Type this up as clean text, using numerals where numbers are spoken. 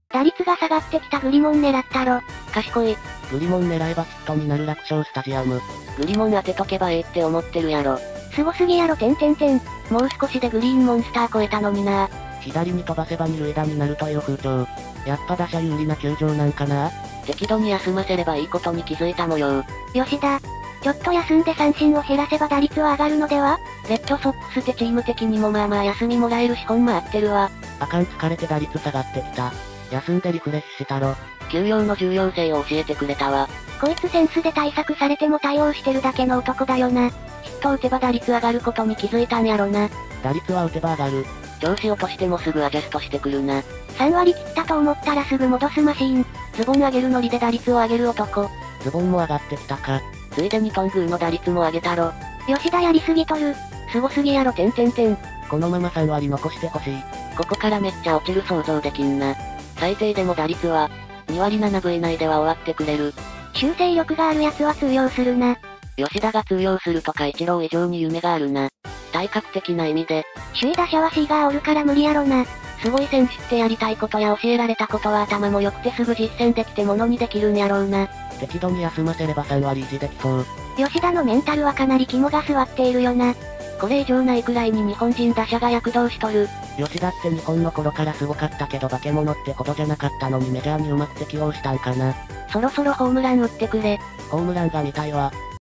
打率が下がってきたグリモン狙ったろ。 賢い。 グリモン狙えばヒットになる楽勝スタジアム。 グリモン当てとけばええって思ってるやろ。 すごすぎやろ。 もう少しでグリーンモンスター超えたのにな。 左に飛ばせば二塁打になるという風潮。やっぱ打者有利な球場なんかな。 適度に休ませればいいことに気づいた模様。 吉田。ちょっと休んで三振を減らせば打率は上がるのでは？ レッドソックスってチーム的にもまあまあ休みもらえるし本も合ってるわ。 あかん疲れて打率下がってきた。休んでリフレッシュしたろ。 休養の重要性を教えてくれたわ。 こいつセンスで対策されても対応してるだけの男だよな。 ヒット打てば打率上がることに気づいたんやろな。 打率は打てば上がる。 調子落としてもすぐアジャストしてくるな。 3割切ったと思ったらすぐ戻すマシーン。 ズボン上げるノリで打率を上げる男。 ズボンも上がってきたか。 ついでにトングーの打率も上げたろ。 吉田やりすぎとる。 すごすぎやろ。 このまま3割残してほしい。 ここからめっちゃ落ちる想像できんな。最低でも打率は、2割7分以内では終わってくれる。 修正力がある奴は通用するな。 吉田が通用するとかイチロー以上に夢があるな。体格的な意味で。 首位打者はシーガーおるから無理やろな。 すごい選手ってやりたいことや教えられたことは頭も良くてすぐ実践できてものにできるんやろうな。 適度に休ませれば3割維持できそう。 吉田のメンタルはかなり肝が据わっているよな。 これ以上ないくらいに日本人打者が躍動しとる。 吉田って日本の頃からすごかったけど化け物ってほどじゃなかったのにメジャーにうまく適応したんかな。 そろそろホームラン打ってくれ。 ホームランが見たいわ。